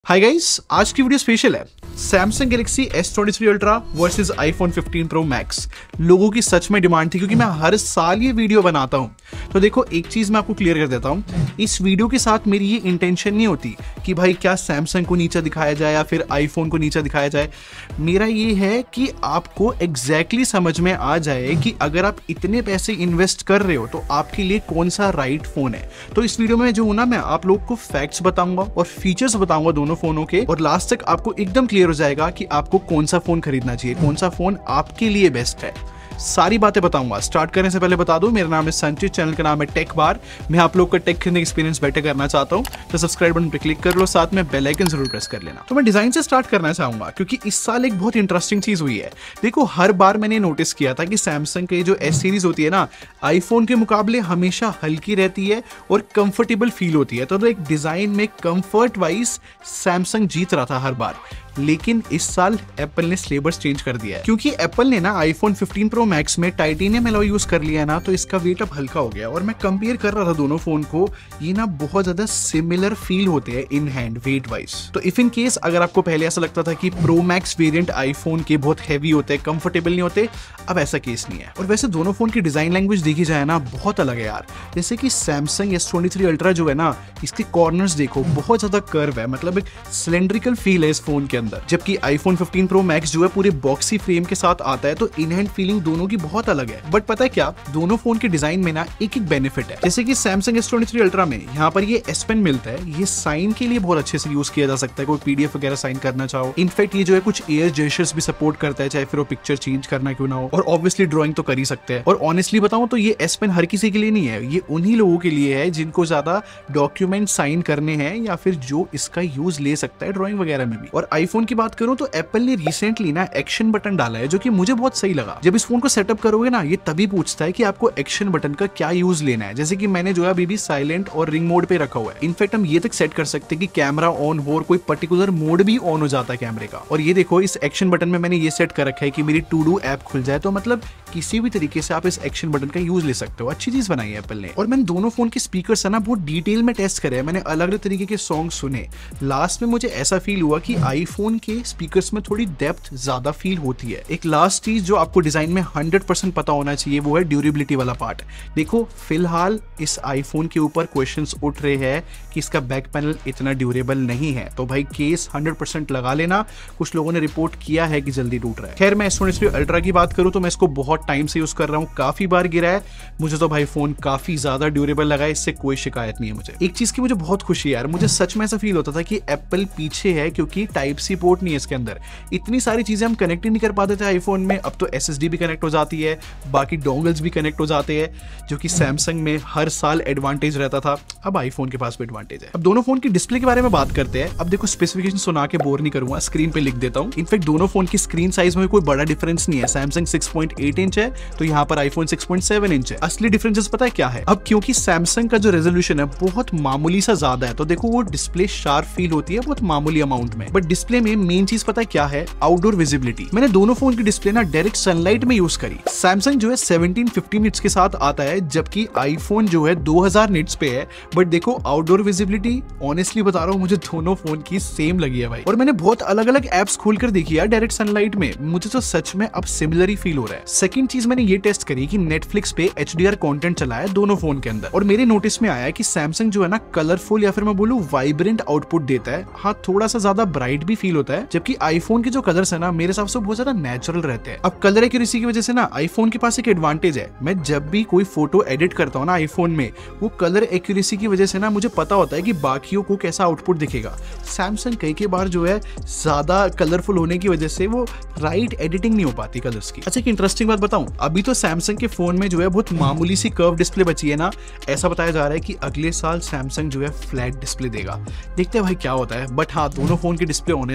हाय guys, आज की video special है। Samsung Galaxy S23 Ultra versus iPhone 15 Pro Max. लोगों की सच में डिमांड थी क्योंकि मैं हर साल ये वीडियो बनाता हूं। तो देखो, एक चीज मैं आपको क्लियर कर देता हूं, इस वीडियो के साथ मेरी ये इंटेंशन नहीं होती कि भाई क्या सैमसंग को नीचा दिखाया जाए या फिर आईफोन को नीचा दिखाया जाए। मेरा ये है कि आपको एग्जैक्टली समझ में आ जाए कि अगर आप इतने पैसे इन्वेस्ट कर रहे हो तो आपके लिए कौन सा राइट फोन है। तो इस वीडियो में जो हूं ना, मैं आप लोग को फैक्ट्स बताऊंगा और फीचर्स बताऊंगा दोनों फोनों के, और लास्ट तक आपको एकदम क्लियर हो जाएगा कि आपको कौन सा फोन खरीदना चाहिए, कौन सा फोन आपके लिए बेस्ट है। सारी बातें बताऊंगा। स्टार्ट करने से पहले बता दूं, मेरा नाम है संचित, चैनल का नाम है टेक बार। मैं आप लोग का टेक खरीदने एक्सपीरियंस बेटर करना चाहता हूं, तो सब्सक्राइब बटन पर क्लिक कर लो, साथ में बेल आइकन जरूर प्रेस कर लेना। तो मैं डिजाइन से स्टार्ट करना चाहूंगा क्योंकि इस साल एक बहुत इंटरेस्टिंग चीज हुई है। देखो, हर बार मैंने नोटिस किया था कि सैमसंग की जो S सीरीज होती है ना, आईफोन के मुकाबले हमेशा हल्की रहती है और कंफर्टेबल फील होती है। तो एक डिजाइन में कंफर्ट वाइज सैमसंग जीत रहा था हर बार। लेकिन इस साल एप्पल ने सिलेबस चेंज कर दिया है क्योंकि एप्पल ने ना आईफोन 15 प्रो मैक्स में टाइटेनियम एलॉय यूज कर लिया ना, तो इसका वेट अब हल्का हो गया। और मैं कंपेयर कर रहा था दोनों फोन को, ये ना बहुत ज्यादा सिमिलर फील होते हैं इन हैंड वेट वाइज। तो इफ इन केस अगर आपको पहले ऐसा लगता था कि प्रो मैक्स वेरिएंट आईफोन के बहुत हैवी होते हैं, कंफर्टेबल नहीं होते, अब ऐसा केस नहीं है। और वैसे दोनों फोन की डिजाइन लैंग्वेज देखी जाए ना, बहुत अलग है यार। जैसे कि सैमसंग S23 अल्ट्रा जो है ना, इसके कॉर्नर्स देखो बहुत ज्यादा कर्व है, मतलब एक सिलेंड्रिकल फील है इस फोन के अंदर। जबकि आईफोन 15 प्रो मैक्स जो है पूरे बॉक्सी फ्रेम के साथ आता है, तो इन हैंड फीलिंग दोनों की बहुत अलग है। बट पता है क्या, दोनों फोन के डिजाइन में ना एक एक बेनिफिट है। जैसे कि सैमसंग S23 अल्ट्रा में यहाँ पर ये S पेन मिलता है, ये साइन के लिए बहुत अच्छे से यूज किया जा सकता है, कोई PDF वगैरह साइन करना चाहो। इनफैक्ट ये जो है कुछ एयर जेस्चर्स भी सपोर्ट करता है, चाहे फिर वो पिक्चर चेंज करना क्यों ना हो, और ऑब्वियसली ड्राइंग तो कर ही सकते हैं। और ऑनेस्टली बताऊं तो ये S पेन हर किसी के लिए नहीं है, ये उन्हीं लोगों के लिए है जिनको ज्यादा डॉक्यूमेंट साइन करने हैं या फिर जो इसका यूज ले सकता है ड्राइंग वगैरह में भी। और आईफोन की बात करूं तो एप्पल ने रिसेंटली ना एक्शन बटन डाला है, जो कि मुझे बहुत सही लगा। जब इस फोन को सेटअप करोगे ना, ये तभी पूछता है कि आपको एक्शन बटन का क्या यूज लेना है। जैसे कि मैंने जो है अभी भी साइलेंट और रिंग मोड पे रखा हुआ है। इनफैक्ट हम ये तक सेट कर सकते हैं कि कैमरा ऑन हो और कोई पर्टिकुलर मोड भी ऑन हो जाता है कैमरे का। और ये देखो, इस एक्शन बटन में मैंने ये सेट कर रखा है कि मेरी टू डू ऐप खुल जाए, तो मतलब किसी भी तरीके से आप इस एक्शन बटन का यूज ले सकते हो। अच्छी चीज बनाई है एप्पल ने। और मैंने दोनों फोन के स्पीकर्स है ना बहुत डिटेल में टेस्ट करे, मैंने अलग अलग तरीके के सॉन्ग सुने। लास्ट में मुझे ऐसा फील हुआ कि आईफोन के स्पीकर्स में थोड़ी डेप्थ ज्यादा फील होती है। एक लास्ट चीज जो आपको डिजाइन में 100% पता होना चाहिए, वो है ड्यूरेबिलिटी वाला पार्ट। देखो, फिलहाल इस आईफोन के ऊपर क्वेश्चंस उठ रहे हैं कि इसका बैक पैनल इतना ड्यूरेबल नहीं है, तो भाई केस 100% लगा लेना। कुछ लोगों ने रिपोर्ट किया है कि जल्दी टूट रहा है। खैर, मैं S23 अल्ट्रा की बात करूं तो मैं इसको बहुत टाइम से यूज कर रहा हूं, काफी बार गिरा है। मुझे तो भाई फोन काफी ज्यादा ड्यूरेबल लगा है, इससे कोई शिकायत नहीं है मुझे। एक चीज की मुझे बहुत खुशी है यार, मुझे सच में ऐसा फील होता था कि एप्पल पीछे है क्योंकि टाइप सी पोर्ट नहीं है इसके अंदर। इतनी सारी चीजें हम कनेक्ट ही नहीं कर पाते थे आईफोन में, अब तो SSD भी कनेक्ट हो जाती है, बाकी डोंगल्स भी कनेक्ट हो जाते हैं, जो कि सैमसंग में हर साल एडवांटेज रहता था, अब आईफोन के पास भी एडवांटेज है। अब दोनों फोन की डिस्प्ले के बारे में बात करते हैं। अब देखो, स्पेसिफिकेशन सुना के बोर नहीं करूंगा, स्क्रीन पे लिख देता हूं। इनफैक्ट दोनों फोन की स्क्रीन साइज में कोई बड़ा डिफरेंस नहीं है। सैमसंग 6.8 इंच है तो यहाँ पर आईफोन 6.7 इंच है। असली डिफरेंसेस पता है क्या है? अब क्योंकि सैमसंग का जो रेजोल्यूशन है बहुत मामूली सा ज्यादा है, तो देखो वो डिस्प्ले शार्प फील होती है बहुत मामूली अमाउंट में। बट डिस्प्ले में मेन चीज पता है क्या है? Outdoor visibility. मैंने दोनों फोन की डिस्प्ले ना डायरेक्ट सनलाइट में यूज करी। सैमसंग जो है 1750 निट्स के साथ आता है, जबकि आईफोन जो है 2000 निट्स पे है। बट देखो, आउटडोर विजिबिलिटी ऑनेस्टली बता रहा हूँ, मुझे दोनों फोन की सेम लगी है भाई। और मैंने बहुत अलग अलग एप्स खोलकर देखी यार डायरेक्ट सनलाइट में, मुझे तो सच में अब सिमिलर ही फील हो रहा है। सेकंड चीज मैंने ये टेस्ट करी कि नेटफ्लिक्स पे HDR कंटेंट चला है दोनों फोन के अंदर, और मेरे नोटिस में आया कि सैमसंग जो है ना कलरफुल या फिर मैं बोलूं वाइब्रेंट आउटपुट देता है। हाँ, थोड़ा सा ज्यादा ब्राइट भी फील होता है, जबकि आईफोन के जो कलर्स है ना मेरे हिसाब से बहुत ज्यादा नेचुरल रहते हैं। अब कलर एक्यूरेसी की वजह से ना आईफोन के पास एक एडवांटेज है। मैं जब भी कोई फोटो एडिट करता हूँ ना आईफोन में, वो कलर एक्यूरेसी की वजह से ना मुझे पता होता है कि बाकियों को कैसा आउटपुट दिखेगा। सैमसंग कई बार जो है ज्यादा कलरफुल होने की वजह से वो राइट एडिटिंग नहीं हो पाती कलर्स की। अच्छा, एक इंटरेस्टिंग बात बताऊं, अभी तो सैमसंग के फोन में जो है बहुत मामूली सी कर्व डिस्प्ले बची है ना। ऐसा बताया जा रहा है कि अगले साल सैमसंग जो है फ्लैट डिस्प्ले देगा। देखते हैं भाई क्या होता है। बट हाँ, दोनों फोन की डिस्प्ले ऑनेस्टली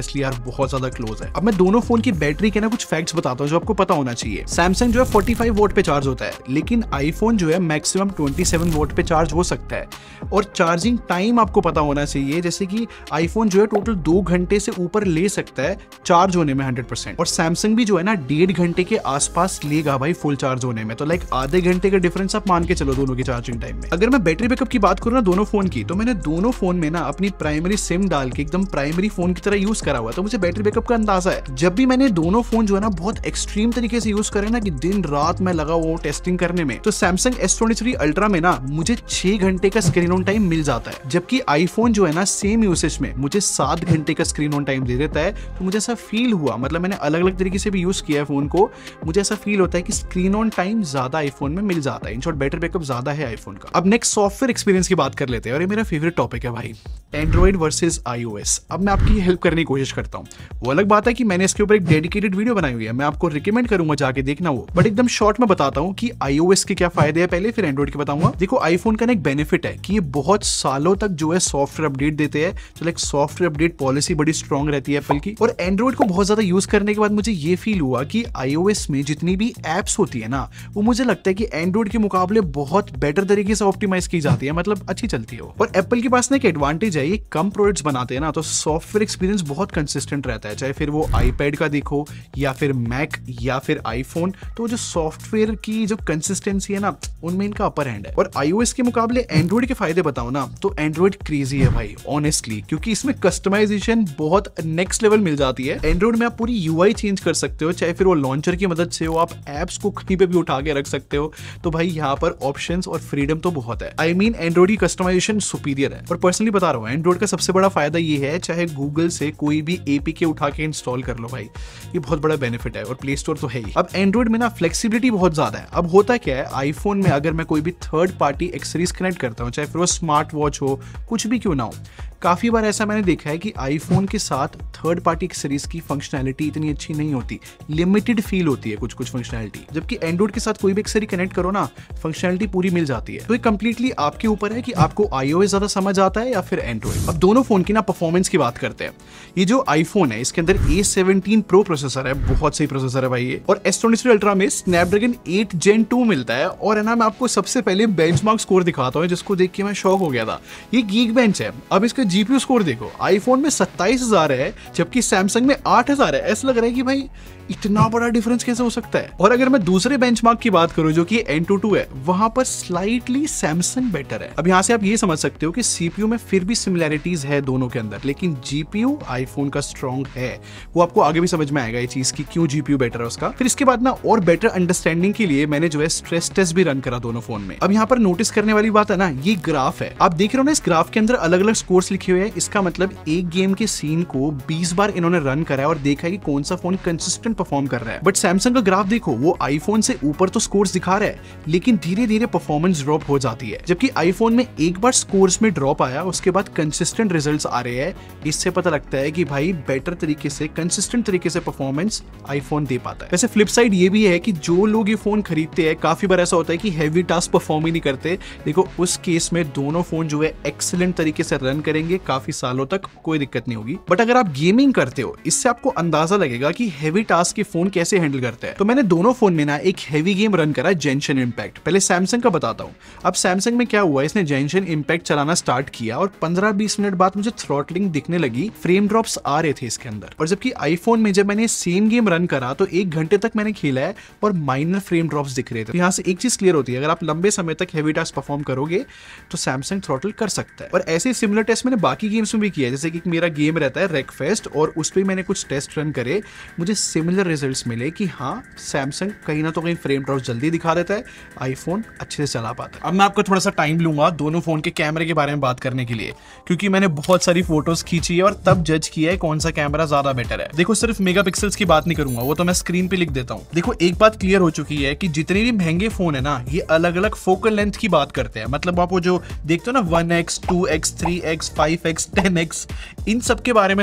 ऑनेस्टली यार बहुत ज्यादा क्लोज है। अब मैं दोनों फोन की बैटरी के ना कुछ फैक्ट्स बताता हूँ जो आपको पता होना चाहिए। सैमसंग जो है 45 वोट पे चार्ज होता है, लेकिन आईफोन जो है मैक्सिमम 27 वोट पे चार्ज हो सकता है। और चार्जिंग टाइम आपको पता होना चाहिए, जैसे कि आईफोन जो है टोटल 2 घंटे से ऊपर ले सकता है चार्ज होने में 100%, और सैमसंग भी जो है ना 1.5 घंटे के आसपास लेगा भाई फुल चार्ज होने में। तो लाइक आधे घंटे का डिफरेंस आप मान के चलो दोनों की चार्जिंग टाइम में। अगर मैं बैटरी बैकअप की बात करूँ ना दोनों फोन की, तो मैंने दोनों फोन में ना अपनी प्राइमरी सिम डाल के एकदम प्राइमरी फोन की तरह यूज करा हुआ, तो मुझे बैटरी बैकअप का अंदाजा है। जब भी मैंने दोनों फोन जो है ना बहुत एक्सट्रीम तरीके से यूज करे ना, कि दिन रात मैं लगा हुआ टेस्टिंग करने में, तो सैमसंग S23 अल्ट्रा में ना मुझे 6 घंटे का स्क्रीन ऑन टाइम मिल जाता है, जबकि आईफोन जो है ना सेम यूसेज में मुझे 7 घंटे का स्क्रीन ऑन टाइम दे देता है। तो मुझे ऐसा फील हुआ, मतलब मैंने अलग अलग तरीके से भी यूज किया है फोन को, मुझे ऐसा फील होता है कि स्क्रीन ऑन टाइम ज्यादा आईफोन में मिल जाता है। इन शॉर्ट बैटरी बैकअप ज्यादा है आईफोन का। अब नेक्स्ट सॉफ्टवेयर एक्सपीरियंस की बात कर लेते हैं, और ये मेरा फेवरेट टॉपिक है भाई, एंड्रॉइड वर्सेस iOS। अब मैं आपकी हेल्प करने की कोशिश करता हूँ। वो अलग बात है कि मैंने इसके ऊपर एक डेडिकेटेड वीडियो बनाई हुई है, मैं आपको रिकमेंड करूंगा जाके देखना वो, बट एकदम शॉर्ट में बताता हूँ कि iOS के क्या फायदे हैं पहले, फिर एंड्रॉइड के बताऊंगा। देखो आईफोन का ना एक बेनिफिट है कि ये बहुत सालों तक जो है सॉफ्टवेयर अपडेट देते हैं, तो लाइक सॉफ्टवेयर अपडेट पॉलिसी बड़ी स्ट्रॉन्ग रहती है एप्पल की। और एंड्रॉइड को बहुत ज्यादा यूज करने के बाद मुझे ये फील हुआ कि iOS में जितनी भी एप्स होती है ना, वो मुझे लगता है कि एंड्रॉइड के मुकाबले बहुत बेटर तरीके से ऑप्टिमाइज की जाती है, मतलब अच्छी चलती है। और एप्पल के पास ना एक एडवांटेज है, ये कम प्रोडक्ट्स बनाते हैं ना, तो सॉफ्टवेयर एक्सपीरियंस बहुत कंसिस्टेंट रहता है, चाहे फिर वो आईपैड का देखो या फिर मैक या फिर आईफोन। तो जो सॉफ्टवेयर की जो कंसिस्टेंसी है ना, उनमें इनका अपर हैंड है। और iOS के मुकाबले एंड्रॉइड के फायदे बताओ ना, तो एंड्रॉइड क्रेजी है भाई ऑनेस्टली, क्योंकि इसमें कस्टमाइजेशन बहुत नेक्स्ट लेवल मिल जाती है। एंड्रॉइड में आप पूरी यूआई चेंज कर सकते हो, चाहे फिर वो लॉन्चर की मदद से हो, आप एप्स को कहीं पे भी उठा के रख सकते हो। तो भाई यहाँ पर ऑप्शंस और फ्रीडम तो बहुत है। आई मीन एंड्रॉइड की कस्टमाइजेशन सुपीरियर है। और पर्सनली बता रहा हूँ, एंड्रॉइड का सबसे बड़ा फायदा ये है, चाहे गूगल से कोई भी एपीके उठा के इंस्टॉल कर लो भाई, ये बहुत बड़ा बेनिफिट है। और प्ले स्टोर तो है ही। अब एंड्रॉइड में ना फ्लेक्सिबिलिटी बहुत ज्यादा है। अब होता क्या है, आईफोन में अगर मैं कोई भी थर्ड पार्टी एक्सेसरीज कनेक्ट करता हूँ, चाहे फिर वो स्मार्ट वॉच हो, कुछ भी क्यों ना हो, काफी बार ऐसा मैंने देखा है कि आईफोन के साथ थर्ड पार्टी एक्सेसरीज की फंक्शनैलिटी इतनी अच्छी नहीं होती, लिमिटेड फील होती है कुछ कुछ फंक्शनैलिटी। जबकि एंड्रॉइड के साथ कोई भी एक्सेसरी कनेक्ट करो ना, फंक्शनैलिटी पूरी मिल जाती है। तो ये कंप्लीटली आपके ऊपर है कि आपको iOS ज्यादा समझ आता है या फिर एंड्रॉइड। अब दोनों फोन की ना परफॉर्मेंस की बात करते हैं। ये जो आईफोन है, इसके अंदर A17 Pro प्रोसेसर है, बहुत सही प्रोसेसर है भाई ये। और S23 अल्ट्रा में स्नैपड्रैगन 8 Gen 2 मिलता है। और है ना, मैं आपको सबसे पहले बेंचमार्क स्कोर दिखाता हूँ, जिसको देख के मैं शॉक हो गया था। ये गीकबेंच है। अब इसका जीपीयू स्कोर देखो, आईफोन में 27,000 है, जबकि सैमसंग में 8,000 है। ऐसा लग रहा है कि भाई इतना बड़ा डिफरेंस कैसे हो सकता है। और अगर मैं दूसरे बेंचमार्क की बात करूं जो कि N22 है, वहां पर स्लाइटली सैमसंग बेटर है। अब यहां से आप ये समझ सकते हो कि सीपीयू में फिर भी सिमिलैरिटीज है दोनों के अंदर, लेकिन जीपीयू आईफोन का स्ट्रॉन्ग है। वो आपको आगे भी समझ में आएगा ये चीज की क्यों जीपीयू बेटर है उसका। फिर इसके बाद ना और बेटर अंडरस्टैंडिंग के लिए मैंने जो है स्ट्रेस टेस्ट भी रन करा दोनों फोन में। अब यहाँ पर नोटिस करने वाली बात है ना, ये ग्राफ है, आप देख रहे हो ना, इस ग्राफ के अंदर अलग अलग स्कोर्स लिखे हुए हैं। इसका मतलब एक गेम के सीन को 20 बार इन्होंने रन करा है और देखा है कि कौन सा फोन कंसिस्टेंट परफॉर्म कर रहा है। बट सैमसंग का ग्राफ देखो, वो आईफोन से ऊपर तो स्कोर्स दिखा रहा है, लेकिन धीरे धीरे परफॉर्मेंस ड्रॉप हो जाती है। जबकि आईफोन में एक बार स्कोर्स में ड्रॉप आया, उसके बाद कंसिस्टेंट रिजल्ट्स आ रहे हैं। इससे पता लगता है कि भाई बेटर तरीके से, कंसिस्टेंट तरीके से परफॉर्मेंस आईफोन दे पाता है। वैसे फ्लिप साइड ये भी है कि जो लोग ये फोन खरीदते हैं, काफी बार ऐसा होता है कि हैवी टास्क परफॉर्म ही नहीं करते। देखो उस केस में दोनों फोन जो है एक्सीलेंट तरीके से रन करेंगे, काफी सालों तक कोई दिक्कत नहीं होगी। बट अगर आप गेमिंग करते हो, इससे आपको अंदाजा लगेगा कि हैवी टास्क के फोन कैसे हैंडल करते हैं। तो मैंने दोनों फोन में ना एक हैवी गेम रन करा, जेंशन इम्पैक्ट। पहले सैमसंग का बताता हूँ। अब सैमसंग में क्या हुआ, इसने जेंशन इम्पैक्ट चलाना स्टार्ट किया और 15-20 मिनट बाद मुझे थ्रॉटलिंग दिखने लगी, फ्रेम ड्रॉप्स आ रहे थे इसके अंदर। और जबकि आईफोन में जब मैंने सेम गेम रन करा तो 1 घंटे तक मैंने खेला है और माइनर फ्रेम ड्रॉप्स दिख रहे थे। तो यहाँ से एक चीज क्लियर होती है, अगर आप लंबे समय तक हैवी टास्क परफॉर्म करोगे तो सैमसंग थ्रॉटल कर सकता है। और ऐसे सिमिलर टेस्ट मैंने बाकी गेम्स में भी किया है, जैसे कि मेरा गेम रहता है रेकफेस्ट, और उस पर मैंने कुछ टेस्ट रन करे, मुझे सिमिलर रिजल्ट्स मिले कि हाँ सैमसंग कहीं ना तो कहीं फ्रेम ड्रॉप जल्दी दिखा देता है, आईफोन अच्छे से चला पाता है। अब मैं आपको थोड़ा सा टाइम लूंगा दोनों फोन के कैमरे के बारे में बात करने के लिए, क्योंकि मैंने बहुत सारी फोटोज खींची है और तब जज किया है कौन सा कैमरा ज्यादा बेटर है। देखो सिर्फ मेगापिक्सल्स की बात नहीं करूंगा, वो तो मैं स्क्रीन पे लिख देता हूँ। देखो एक बात क्लियर हो चुकी है कि जितने भी महंगे फोन है ना, ये अलग अलग फोकल लेंथ की बात करते हैं। मतलब आप वो जो देखते हो ना 1x, 2x, 3x, 5x, 10x, इन सब के बारे में समझते हैं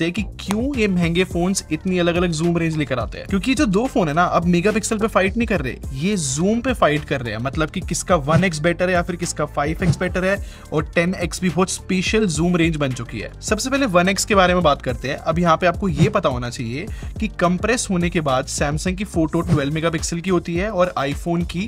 समझते हैं कि क्यों ये महंगे फोन्स इतनी अलग अलग जूम रेंज लेकर आते हैं। क्योंकि जो दो फोन है ना, अब मेगापिक्सल पे फाइट नहीं कर रहे, ये जूम पे फाइट कर रहे हैं। मतलब कि किसका 1x बेटर है या फिर किसका 5x बेटर है, और 10x भी बहुत स्पेशल जूम रेंज बन चुकी है। सबसे पहले 1x के बारे में बात करते हैं। अब यहाँ पे आपको ये पता होना चाहिए कि कंप्रेस होने के बाद सैमसंग की फोटो 12 मेगापिक्सल की होती है और आईफोन की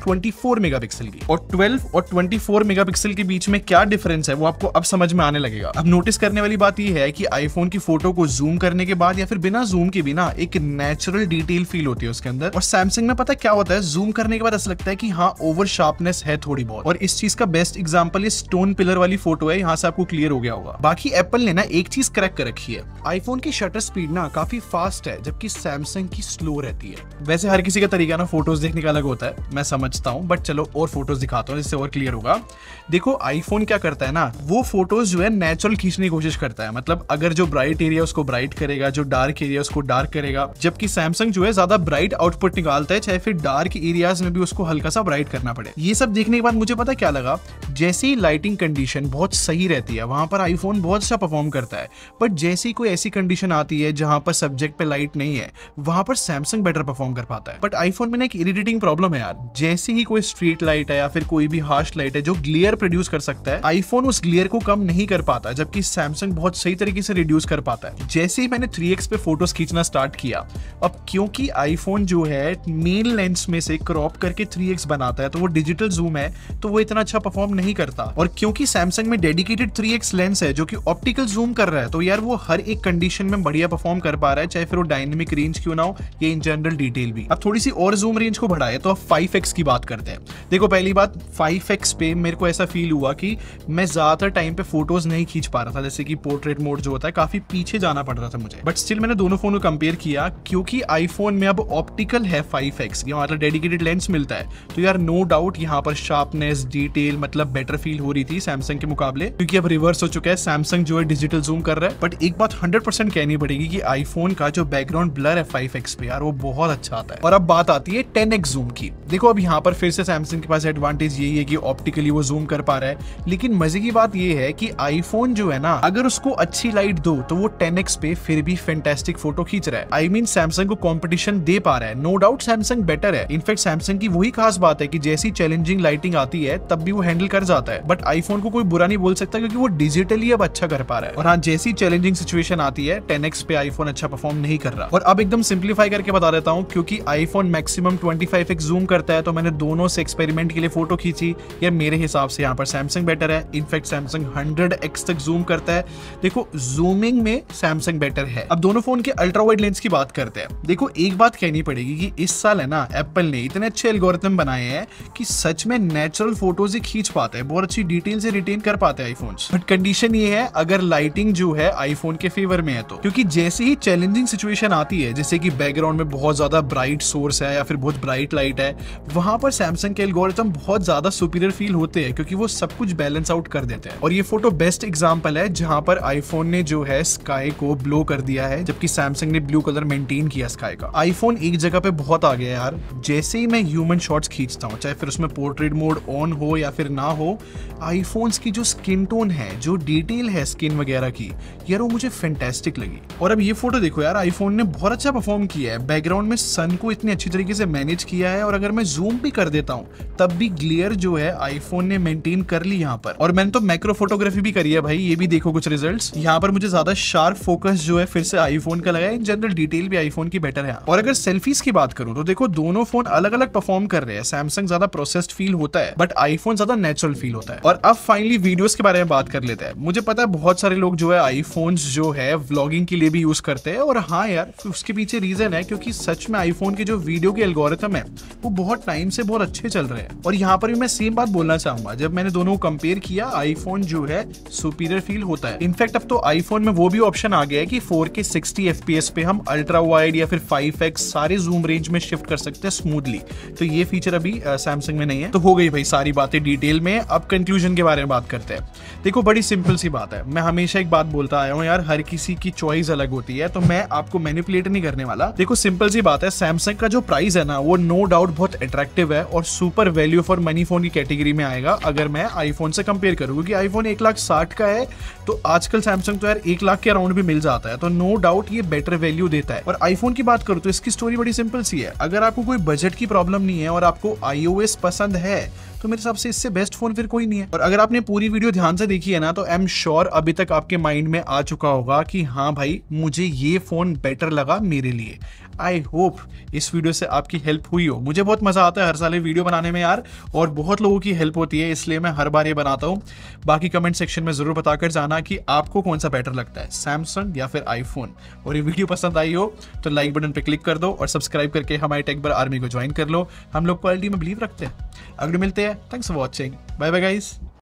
24 मेगापिक्सल की। और 12 और 24 मेगापिक्सल के बीच में क्या डिफरेंस है वो आपको अब समझ में आने लगेगा। अब नोटिस करने वाली बात ये है कि आईफोन की फोटो को जूम करने के बाद या फिर बिना जूम के भी ना एक नेचुरल डिटेल फील होती है उसके अंदर। और सैमसंग में पता क्या होता है, जूम करने के बाद ऐसा लगता है कि हाँ ओवर शार्पनेस है थोड़ी बहुत। और इस चीज का बेस्ट एग्जांपल ये स्टोन पिलर वाली फोटो है, यहाँ से आपको क्लियर हो गया होगा। बाकी एप्पल ने ना एक चीज क्रैक कर रखी है, आईफोन की शटर स्पीड ना काफी फास्ट है जबकि सैमसंग की स्लो रहती है। वैसे हर किसी का तरीका ना फोटोज देखने का अलग होता है, मैं समझता हूँ, बट चलो और फोटोज दिखाता हूँ जिससे और क्लियर होगा। देखो आईफोन क्या करता है ना, वो फोटोज जो है नेचुरल खींचने की कोशिश करता है। मतलब अगर जो ब्राइट एरिया उसको ब्राइट करेगा, जो डार्क एरिया उसको डार्क करेगा। जबकि सैमसंग जो है ज्यादा ब्राइट आउटपुट निकालता है, चाहे फिर डार्क एरियाज में भी उसको हल्का सा ब्राइट करना पड़े। ये सब देखने के बाद मुझे पता क्या लगा, जैसे ही लाइटिंग कंडीशन बहुत सही रहती है वहां पर आईफोन बहुत अच्छा परफॉर्म करता है। बट जैसे ही कोई ऐसी कंडीशन आती है जहां पर सब्जेक्ट पे लाइट नहीं है, वहां पर सैमसंग बेटर परफॉर्म कर पाता है। बट आईफोन में ना एक इरिटेटिंग प्रॉब्लम है यार, जैसे ही कोई स्ट्रीट लाइट है या फिर कोई भी हार्श लाइट है जो ग्लेयर प्रोड्यूस कर सकता है, आईफोन उस ग्लेयर को कम नहीं कर पाता, जबकि सैमसंग बहुत सही तरीके से रिड्यूस कर पाता है। जैसे ही मैंने 3x पे फोटोज खींचना स्टार्ट किया, अब क्योंकि आईफोन जो है मेन लेंस में से क्रॉप करके 3x बनाता है, तो वो डिजिटल जूम है तो वो इतना अच्छा परफॉर्म नहीं करता। और क्योंकि सैमसंग में डेडिकेटेड 3x लेंस है जो कि ऑप्टिकल जूम कर रहा है, तो यार वो हर एक कंडीशन में बढ़िया परफॉर्म कर पा रहा है, चाहे फिर वो डायनेमिक रेंज क्यों ना हो या इन जनरल डिटेल भी। अब थोड़ी सी और जूम रेंज को बढ़ाए तो अब 5x की बात करते हैं। देखो पहली बात, 5x पे मेरे को ऐसा फील हुआ कि मैं ज्यादातर टाइम पे फोटोज नहीं खींच पा रहा था, जैसे कि पोर्ट्रेट मोड जो होता है काफी पीछे जाना पड़ रहा था मुझे। बट स्टिल मैंने दोनों फोन को कंपेयर किया, क्योंकि आईफोन में अब ऑप्टिकल है 5x, मतलब डेडिकेटेड लेंस मिलता है, तो यार नो डाउट यहाँ पर शार्पनेस डिटेल मतलब बेटर फील हो रही थी सैमसंग के मुकाबले। क्योंकि अब रिवर्स हो चुका है, सैमसंग जो है डिजिटल जूम कर रहा है। बट एक बात 100% कहनी पड़ेगी कि आईफोन का जो बैकग्राउंड ब्लर है 5x पे यार वो बहुत अच्छा आता है। और अब बात आती है 10x जूम की। देखो अब यहाँ पर फिर से सैमसंग के पास एडवांटेज यही है कि ऑप्टिकली वो जूम कर पा रहा है, लेकिन मजे की बात ये है कि आईफोन जो है ना, अगर उसको अच्छी लाइट दो तो वो 10x पे फिर भी फैंटास्टिक फोटो खींच रहा है। आई मीन सैमसंग को कंपटीशन दे पा रहा है। नो डाउट सैमसंग बेटर है। इनफैक्ट सैमसंग की वही खास बात है कि जैसी चैलेंजिंग लाइटिंग आती है तब भी वो हैंडल कर जाता है। बट आईफोन को कोई बुरा नहीं बोल सकता क्योंकि वो डिजिटली अब अच्छा कर पा रहा है। और हाँ, जैसी चैलेंजिंग सिचुएशन आती है 10x पे आईफोन अच्छा परफॉर्म नहीं कर रहा। और अब एकदम सिंप्लीफाई करके बता देता हूँ, क्योंकि आईफोन मैक्सिमम 25x जूम करता है, तो मैंने दोनों से एक्सपेरिमेंट के लिए फोटो खींची। यार मेरे हिसाब से यहाँ पर सैमसंग बेटर है। इनफैक्ट सैमसंग 100x तक जूम करता है। देखो जूमिंग में सैमसंग बेटर है। अब दोनों फोन के अल्ट्रा वाइड लेंस की बात करते हैं। देखो एक बात कहनी पड़ेगी कि इस साल है ना, एप्पल ने इतने अच्छे एल्गोरिथम बनाए हैं कि सच में नेचुरल फोटोज ही खींच पाते हैं, बहुत अच्छी डिटेल से रिटेन कर पाते हैं आईफोन्स। बट कंडीशन ये है अगर लाइटिंग जो है आईफोन के फेवर में है तो, क्योंकि जैसे ही चैलेंजिंग सिचुएशन आती है, जैसे कि बैकग्राउंड में बहुत ज्यादा ब्राइट सोर्स है या फिर बहुत ब्राइट लाइट है, वहां पर सैमसंग के एल्गोरिथम बहुत ज्यादा सुपीरियर फील होते हैं, क्योंकि वो सब कुछ बैलेंस आउट कर देते हैं। और ये फोटो बेस्ट एग्जांपल है जहां पर आईफोन ने जो है स्काई को ब्लो कर दिया है, जबकि सैमसंग ने ब्लू कलर मेंटेन किया स्काई का। आईफोन एक जगह पे बहुत आ गया यार। जैसे ही मैं ह्यूमन शॉट्स खींचता हूँ, चाहे फिर उसमें पोर्ट्रेट मोड ऑन हो या फिर ना हो, आईफोन्स की जो स्किन टोन है, जो डिटेल है स्किन वगैरह की, यार वो मुझे फैंटास्टिक लगी। और अब ये फोटो देखो यार, आईफोन ने बहुत अच्छा परफॉर्म किया है। बैकग्राउंड में सन को इतनी अच्छी तरीके से मैनेज किया है, और अगर मैं जूम भी कर देता हूँ तब भी ग्लेयर जो है आईफोन ने मेंटेन कर ली यहाँ पर। और मैंने तो मैक्रो फोटोग्राफी भी करी है भाई, ये भी देखो कुछ रिजल्ट्स। यहाँ पर मुझे ज्यादा शार्प फोकस जो है फिर से आईफोन का लगा है। इन जनरल डिटेल भी आईफोन की बेटर है। और अगर सेल्फीज की बात करूं तो देखो दोनों फोन अलग अलग परफॉर्म कर रहे हैं। सैमसंग ज्यादा प्रोसेस्ड फील होता है, बट आईफोन ज्यादा नेचुरल फील होता है। और अब फाइनली वीडियोस के बारे में बात कर लेते हैं। मुझे पता है बहुत सारे लोग जो है आईफोन्स जो है व्लॉगिंग के लिए भी यूज करते हैं, और हाँ यार उसके पीछे रीजन है क्योंकि सच में आईफोन के जो वीडियो के एल्गोरिथम है वो बहुत टाइम से बहुत अच्छे चल रहे हैं। और यहाँ पर भी मैं सेम बात बोलना चाहूंगा, जब मैंने दोनों को कंपेयर किया, आईफोन जो है सुपीरियर फील होता है। इनफैक्ट अब तो आईफोन में वो भी ऑप्शन आ गया है कि 4K 60 FPS पे हम अल्ट्रा वाइड या फिर 5x सारे जूम रेंज में शिफ्ट कर सकते हैं स्मूथली। तो ये फीचर अभी सैमसंग में नहीं है। तो हो गई भाई सारी बातें डिटेल में। अब कंक्लूजन के बारे में बात करते हैं। देखो बड़ी सिंपल सी बात है, मैं हमेशा एक बात बोलता आया हूँ यार, हर किसी की चॉइस अलग होती है, तो मैं आपको मैनिपुलेट नहीं करने वाला। देखो सिंपल सी बात है, सैमसंग का जो प्राइस है ना वो नो डाउट बहुत अट्रैक्टिव एक्सपेंसिव है और super value for money phone की कैटेगरी में आएगा अगर मैं आईफोन से कंपेयर करूँ, क्योंकि आईफोन 1,60,000 का है तो आजकल सैमसंग तो यार 1 लाख के अराउंड भी मिल जाता है, तो नो डाउट ये बेटर वैल्यू देता है। और आईफोन की बात करूँ तो इसकी स्टोरी बड़ी सिंपल सी है, अगर आपको कोई बजट की प्रॉब्लम नहीं है और आपको iOS पसंद है तो मेरे हिसाब से इससे बेस्ट फोन फिर कोई नहीं है। और अगर आपने पूरी वीडियो ध्यान से देखी है ना तो आई एम श्योर अभी तक आपके माइंड में आ चुका होगा कि हाँ भाई मुझे ये फोन बेटर लगा मेरे लिए। आई होप इस वीडियो से आपकी हेल्प हुई हो। मुझे बहुत मजा आता है हर साल ये वीडियो बनाने में यार, और बहुत लोगों की हेल्प होती है, इसलिए मैं हर बार ये बनाता हूँ। बाकी कमेंट सेक्शन में जरूर बताकर जाना कि आपको कौन सा बेटर लगता है, सैमसंग या फिर आईफोन। और ये वीडियो पसंद आई हो तो लाइक बटन पे क्लिक कर दो और सब्सक्राइब करके हमारे टेकबर आर्मी को ज्वाइन कर लो। हम लोग क्वालिटी में बिलीव रखते हैं। अगले मिलते हैं। Thanks for watching. Bye bye guys.